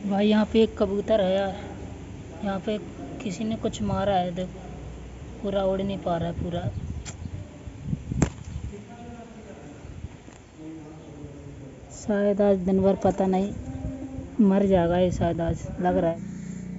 भाई यहाँ पे एक कबूतर है यार। यहाँ पे किसी ने कुछ मारा है, देखो पूरा उड़ नहीं पा रहा है पूरा। शायद आज दिन भर पता नहीं मर जाएगा ये, शायद आज लग रहा है।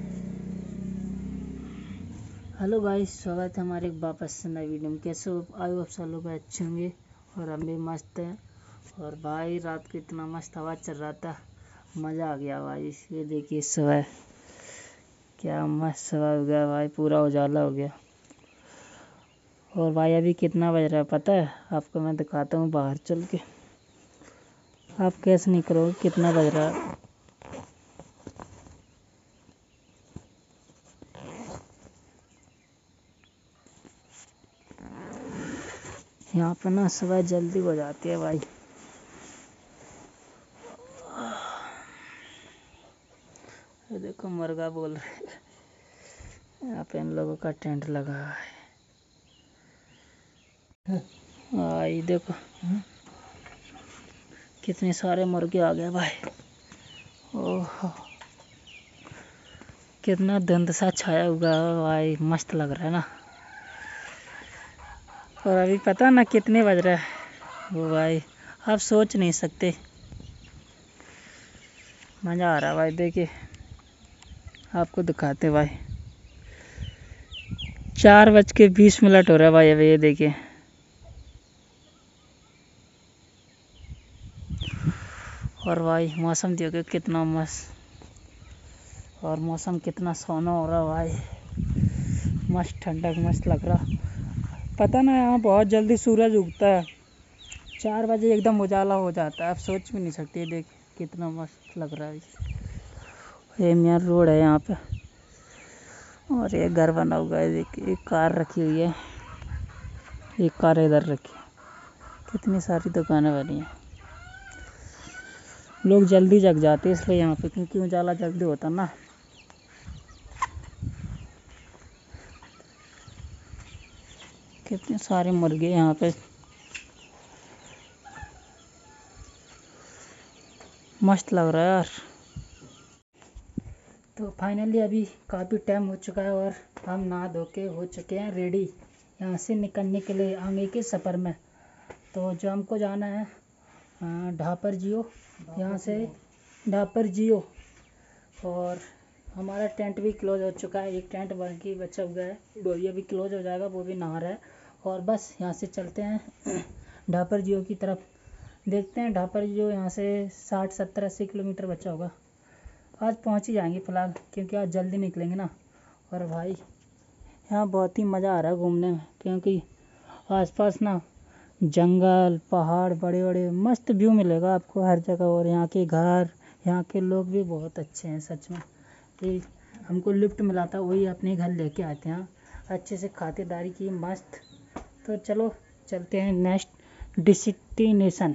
हेलो गाइस, स्वागत है हमारे वापस से नई वीडियो में। कैसे हो? आयु आप सब लोग अच्छे होंगे और हम भी मस्त हैं। और भाई रात को इतना मस्त हवा चल रहा था, मज़ा आ गया भाई। ये देखिए सुबह क्या मस्त सुबह हो गया भाई, पूरा उजाला हो गया। और भाई अभी कितना बज रहा है पता है आपको? मैं दिखाता हूँ बाहर चल के, आप कैसे नहीं करोगे कितना बज रहा है। यहाँ पे ना सुबह जल्दी हो जाती है भाई। ये देखो मुर्गा बोल रहे हैं। यहाँ पे इन लोगों का टेंट लगा है। ये देखो कितने सारे मुर्गे आ गए भाई। ओह कितना धुंध सा छाया हुआ है भाई, मस्त लग रहा है ना। और अभी पता ना कितने बज रहा है वो भाई, आप सोच नहीं सकते। मज़ा आ रहा है भाई, देखिए आपको दिखाते भाई। 4:20 हो रहा है भाई अभी, ये देखिए। और भाई मौसम देखो कितना मस्त, और मौसम कितना सोना हो रहा भाई, मस्त ठंडक मस्त लग रहा। पता ना यहाँ बहुत जल्दी सूरज उगता है, 4 बजे एकदम उजाला हो जाता है, आप सोच भी नहीं सकते। देख कितना मस्त लग रहा है। ये मेन रोड है यहाँ पे, और ये घर बना हुआ है। देखिए एक कार रखी हुई है, एक कार इधर रखी है। कितनी सारी दुकानें बनी हैं। लोग जल्दी जग जाते हैं इसलिए यहाँ पे, क्योंकि उजाला जल्दी होता ना। कितने सारे मुर्गे यहाँ पे, मस्त लग रहा है यार। तो फाइनली अभी काफ़ी टाइम हो चुका है और हम नहा धो के हो चुके हैं रेडी यहाँ से निकलने के लिए आगे के सफ़र में। तो जो हमको जाना है ढापर जियो, यहाँ से ढापर जियो। और हमारा टेंट भी क्लोज हो चुका है, एक टेंट बाकी बचा हुआ है, वो भी अभी क्लोज हो जाएगा, वो भी नहा रहा है। और बस यहाँ से चलते हैं ढापर जियो की तरफ। देखते हैं ढापर जियो यहाँ से 60-70-80 किलोमीटर बचा होगा। आज पहुँच ही जाएंगे फ़िलहाल, क्योंकि आज जल्दी निकलेंगे ना। और भाई यहाँ बहुत ही मज़ा आ रहा है घूमने में, क्योंकि आसपास ना जंगल पहाड़ बड़े बड़े मस्त व्यू मिलेगा आपको हर जगह। और यहाँ के घर, यहाँ के लोग भी बहुत अच्छे हैं सच में। ये हमको लिफ्ट मिला था, वही अपने घर लेके आते हैं, अच्छे से खातिरदारी की मस्त। तो चलो चलते हैं नेक्स्ट डेस्टिनेशन।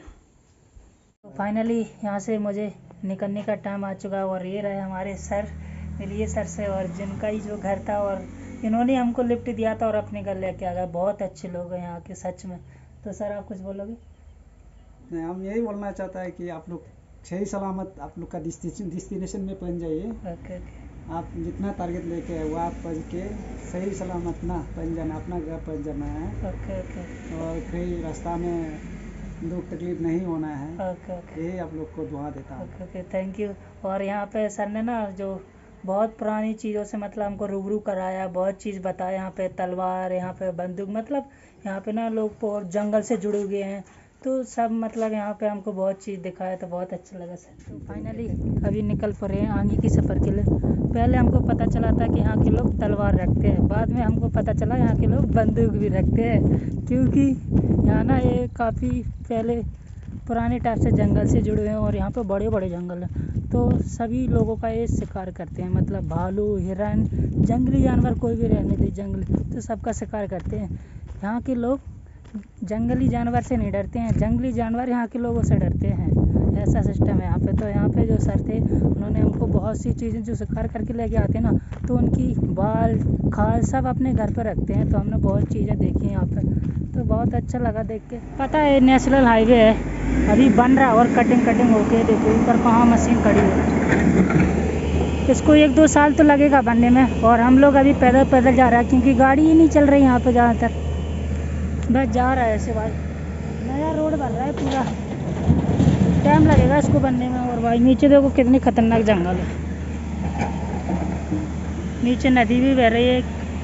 तो फाइनली यहाँ से मुझे निकलने का टाइम आ चुका है। और ये रहे हमारे सर, मिलिए सर से, और जिनका ही जो घर था, और इन्होंने हमको लिफ्ट दिया था और अपने घर लेके आ गया। बहुत अच्छे लोग हैं यहाँ के सच में। तो सर आप कुछ बोलोगे? नहीं, हम यही बोलना चाहता है कि आप लोग सही सलामत आप लोग का डेस्टिनेशन में पहुंच जाइए। ओके आप जितना टारगेट लेके आए वो आप पहुंच के सही सलामत ना पहुंच जाना, अपना घर पहुंच जाना है। ओके ओके और फिर रास्ता में दुख तकलीफ नहीं होना है। ओके ओके यही आप लोग को दुआ देता हूँ। Okay okay thank you. और यहाँ पे सर ने ना जो बहुत पुरानी चीज़ों से मतलब हमको रूबरू कराया, बहुत चीज़ बताया। यहाँ पे तलवार, यहाँ पे बंदूक, मतलब यहाँ पे ना लोग बहुत जंगल से जुड़े हुए हैं, तो सब मतलब यहाँ पे हमको बहुत चीज़ दिखाया, तो बहुत अच्छा लगा सर। तो फाइनली अभी निकल पड़े हैं आगे की सफ़र के लिए। पहले हमको पता चला था कि यहाँ के लोग तलवार रखते हैं, बाद में हमको पता चला यहाँ के लोग बंदूक भी रखते हैं, क्योंकि यहाँ ना ये काफ़ी पहले पुराने टाइप से जंगल से जुड़े हुए हैं। और यहाँ पे बड़े बड़े जंगल हैं, तो सभी लोगों का ये शिकार करते हैं, मतलब भालू, हिरन, जंगली जानवर कोई भी रहने दे जंगली, तो सबका शिकार करते हैं। यहाँ के लोग जंगली जानवर से नहीं डरते हैं, जंगली जानवर यहाँ के लोगों से डरते हैं। ऐसा सिस्टम है यहाँ पे। तो यहाँ पे जो सर थे उन्होंने हमको बहुत सी चीज़ें जो शिकार करके लेके आते हैं ना, तो उनकी बाल खाल सब अपने घर पर रखते हैं। तो हमने बहुत चीज़ें देखी हैं यहाँ पर, तो बहुत अच्छा लगा देख के। पता है नेशनल हाईवे है, अभी बन रहा है और कटिंग होके देखो ऊपर कहाँ मशीन खड़ी है। इसको 1-2 साल तो लगेगा बनने में। और हम लोग अभी पैदल पैदल जा रहा है क्योंकि गाड़ी ही नहीं चल रही यहाँ पे ज़्यादातर, बस जा रहा है ऐसे भाई। नया रोड बन रहा है पूरा, टाइम लगेगा इसको बनने में। और भाई नीचे देखो कितनी खतरनाक जंगल है, नीचे नदी भी बह रही है,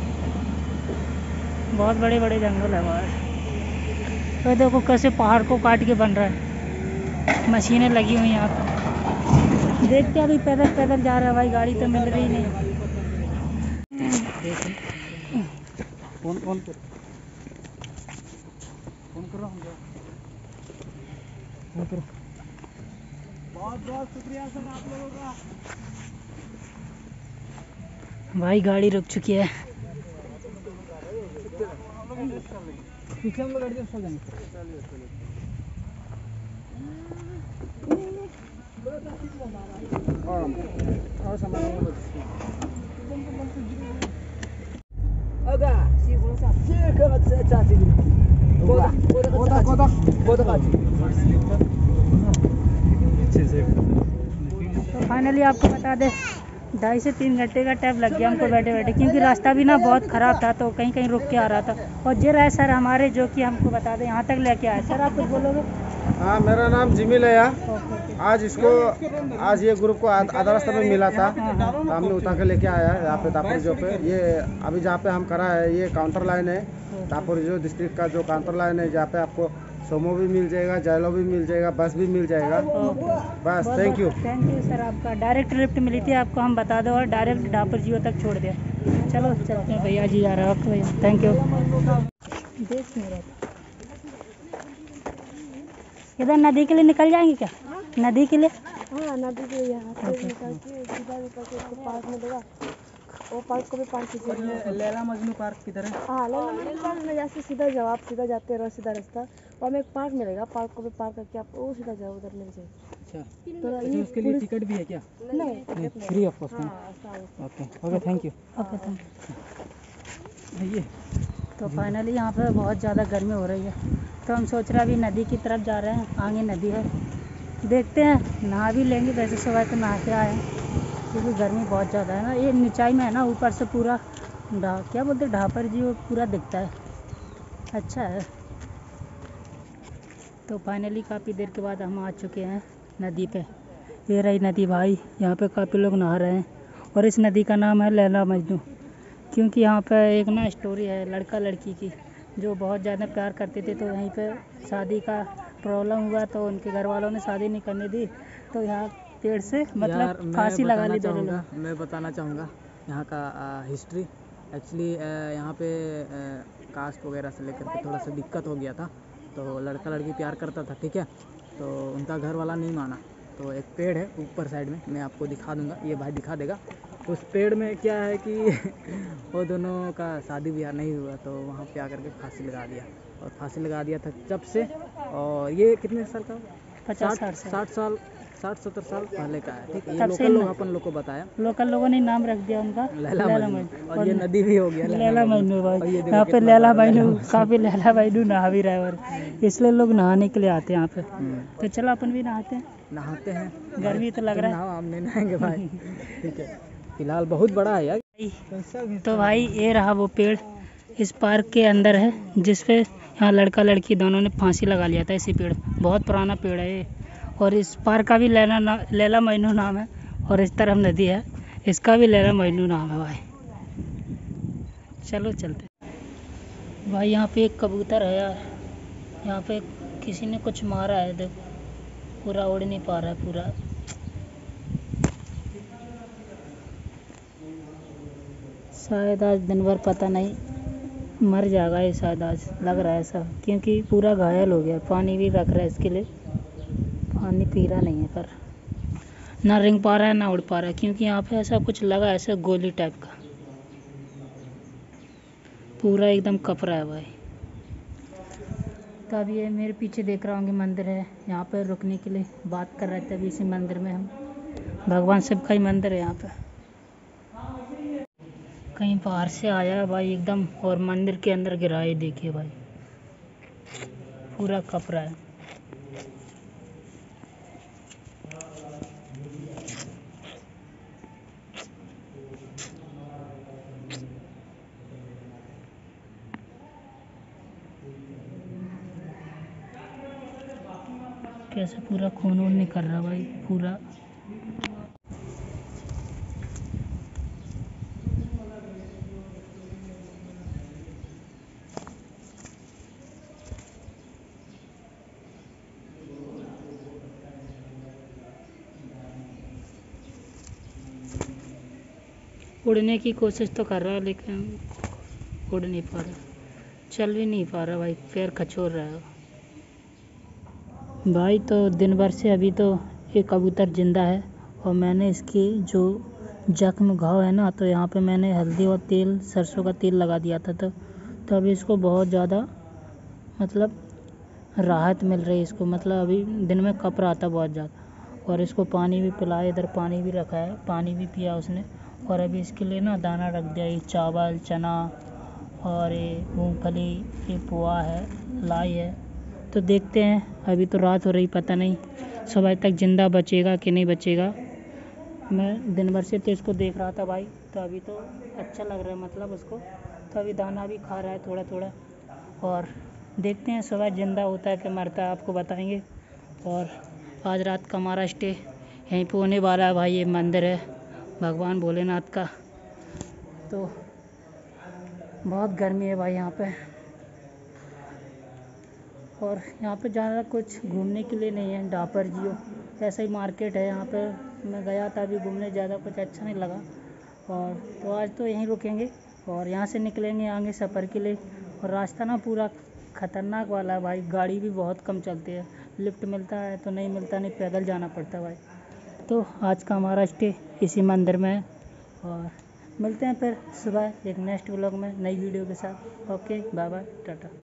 बहुत बड़े बड़े जंगल है भाई। तो देखो कैसे पहाड़ को काट के बन रहा है, मशीनें लगी हुई हैं यहाँ पर। देखते अभी पैदल पैदल जा रहा है भाई, गाड़ी तो मिल रही नहीं। फोन कर रहा हूँ, फोन करो। बहुत बहुत शुक्रिया सर आप लोगों का। भाई गाड़ी रुक चुकी है। पीछे हम लोग एडजस्ट हो जाएंगे। और सामान तो फाइनली आपको बता दें 2.5 से 3 घंटे का टाइम लग गया हमको बैठे बैठे, क्योंकि रास्ता भी ना बहुत ख़राब था, तो कहीं कहीं रुक के आ रहा था। और जे रहा है सर हमारे, जो कि हमको बता दें यहाँ तक लेके आए। सर आप कुछ बोलोगे? हाँ, मेरा नाम जिमिल है यार। आज ये ग्रुप को आधा रास्ता में मिला था, तो हमने उठा के लेके आया है यहाँ पे दापुरजो पे। ये अभी जहाँ पे हम खड़ा है ये काउंटर लाइन है, दापुरजो डिस्ट्रिक्ट का जो काउंटर लाइन है, जहाँ पे आपको सोमो भी मिल जाएगा, जायलो भी मिल जाएगा, बस भी मिल जाएगा। बस थैंक यू सर। आपका डायरेक्ट लिफ्ट मिली थी आपको, हम बता दो, और डायरेक्ट दापुरजो तक छोड़ दिया। चलो चलते हैं, भैया जी जा रहे हैं। ओके भैया, थैंक यू। देख नहीं रहे इधर नदी के लिए निकल जाएंगे क्या? नदी के लिए? हाँ, नदी के लिए यहाँ से निकल के सीधा निकल के उसको पार्क में देगा, वो पार्क को भी पार्क कीजिए। लैला मजनू पार्क किधर है? हाँ, लैला मजनू पार्क में जैसे सीधा जाओ, आप सीधा जाते रहो, सीधा रास्ता, और हमें एक पार्क मिलेगा, पार्क को भी पार्क करके आप वो सीधा जाओ, उधर मिल जाएगा। अच्छा, तो अच्छा उसके लिए टिकट भी है क्या? नहीं, free of cost. Okay okay, thank you. Okay thank you. ये तो फाइनली यहाँ पे बहुत ज़्यादा गर्मी हो रही है, तो हम सोच रहे हैं अभी नदी की तरफ जा रहे हैं। आगे नदी है, देखते हैं, नहा भी लेंगे। वैसे सुबह तो नहा के आए हैं, क्योंकि गर्मी बहुत ज़्यादा है ना। ये ऊंचाई में है ना, ऊपर से पूरा क्या बोलते ढापर जी, वो पूरा दिखता है, अच्छा है। तो फाइनली काफ़ी देर के बाद हम आ चुके हैं नदी पे। ये रही नदी भाई, यहाँ पे काफ़ी लोग नहा रहे हैं। और इस नदी का नाम है लैला मजनू, क्योंकि यहाँ पे एक ना स्टोरी है लड़का लड़की की, जो बहुत ज़्यादा प्यार करते थे, तो यहीं पे शादी का प्रॉब्लम हुआ, तो उनके घर वालों ने शादी नहीं करने दी, तो यहाँ पेड़ से मतलब फांसी लगा ली दोनों लोग। मैं बताना चाहूँगा यहाँ का हिस्ट्री। एक्चुअली यहाँ पे कास्ट वगैरह से लेकर के थोड़ा सा दिक्कत हो गया था, तो लड़का लड़की प्यार करता था, ठीक है, तो उनका घर वाला नहीं माना। तो एक पेड़ है ऊपर साइड में, मैं आपको दिखा दूँगा, ये भाई दिखा देगा। उस पेड़ में क्या है कि वो दोनों का शादी ब्याह नहीं हुआ, तो वहाँ पे आकर के फांसी लगा दिया, और फांसी लगा दिया था जब से। और ये कितने साल का? 60-70 साल पहले का है, ठीक है। ये लोकल लोग अपन लोग को बताया, लोकल लोगों ने नाम रख दिया उनका लैला मजनू। और ये नदी भी हो गया लैला मजनू भाई। यहाँ पे लैला मजनू, काफ़ी लैला मजनू नहा भी रहा है, और इसलिए लोग नहाने के लिए आते हैं यहाँ पे। तो चलो अपन भी नहाते हैं, गर्मी तो लग रहा है। हम नहीं नहाएंगे भाई, ठीक है, फिलहाल बहुत बड़ा है यार। तो भाई ये रहा वो पेड़, इस पार्क के अंदर है, जिसपे यहाँ लड़का लड़की दोनों ने फांसी लगा लिया था। इसी पेड़, बहुत पुराना पेड़ है ये, और इस पार्क का भी लैला मजनू नाम है। और इस तरफ नदी है, इसका भी लैला मजनू नाम है भाई। चलो चलते भाई। यहाँ पे एक कबूतर है यार, यहाँ पे किसी ने कुछ मारा है, देखो पूरा उड़ नहीं पा रहा है पूरा। शायद आज दिन भर पता नहीं मर जाएगा ये, शायद आज लग रहा है ऐसा, क्योंकि पूरा घायल हो गया। पानी भी रख रहा है इसके लिए, पानी पी रहा नहीं है, पर ना रेंग पा रहा है ना उड़ पा रहा है, क्योंकि यहाँ पे ऐसा कुछ लगा, ऐसा गोली टाइप का, पूरा एकदम कप रहा है भाई। तो अब ये मेरे पीछे देख रहा हूँ कि मंदिर है, यहाँ पर रुकने के लिए बात कर रहे थे अभी। इसी मंदिर में हम, भगवान शिव का ही मंदिर है यहाँ पे। कहीं बाहर से आया है भाई एकदम, और मंदिर के अंदर गिरा है, देखिए भाई पूरा कप रहा है। कैसे पूरा खून वून निकल रहा भाई पूरा। उड़ने की कोशिश तो कर रहा है लेकिन उड़ नहीं पा रहा, चल भी नहीं पा रहा भाई, पैर खचोर रहा है भाई। तो दिन भर से अभी तो ये कबूतर ज़िंदा है और मैंने इसकी जो जख्म घाव है ना, तो यहाँ पे मैंने हल्दी और तेल, सरसों का तेल लगा दिया था। तो अभी इसको बहुत ज़्यादा मतलब राहत मिल रही है इसको, मतलब अभी दिन में कप रहा था बहुत ज़्यादा। और इसको पानी भी पिलाया, इधर पानी भी रखा है, पानी भी पिया उसने। और अभी इसके लिए ना दाना रख दिया, ये चावल, चना और ये मूंगफली, ये पोहा है, लाई है। तो देखते हैं, अभी तो रात हो रही, पता नहीं सुबह तक ज़िंदा बचेगा कि नहीं बचेगा। मैं दिन भर से तो इसको देख रहा था भाई, तो अभी तो अच्छा लग रहा है मतलब उसको। तो अभी दाना भी खा रहा है थोड़ा थोड़ा, और देखते हैं सुबह ज़िंदा होता है कि मरता है, आपको बताएंगे। और आज रात का हमारा स्टे यहीं पे होने वाला है भाई। ये मंदिर है भगवान भोलेनाथ का। तो बहुत गर्मी है भाई यहाँ पे, और यहाँ पे ज़्यादा कुछ घूमने के लिए नहीं है। डापर जियो ऐसा ही मार्केट है यहाँ पे, मैं गया था अभी घूमने, ज़्यादा कुछ अच्छा नहीं लगा। और तो आज तो यहीं रुकेंगे और यहाँ से निकलेंगे आगे सफ़र के लिए। और रास्ता ना पूरा ख़तरनाक वाला है भाई, गाड़ी भी बहुत कम चलती है, लिफ्ट मिलता है तो नहीं मिलता, नहीं पैदल जाना पड़ता है भाई। तो आज का हमारा स्टे इसी मंदिर में है, और मिलते हैं फिर सुबह एक नेक्स्ट व्लॉग में नई वीडियो के साथ। Okay, bye bye, Tata.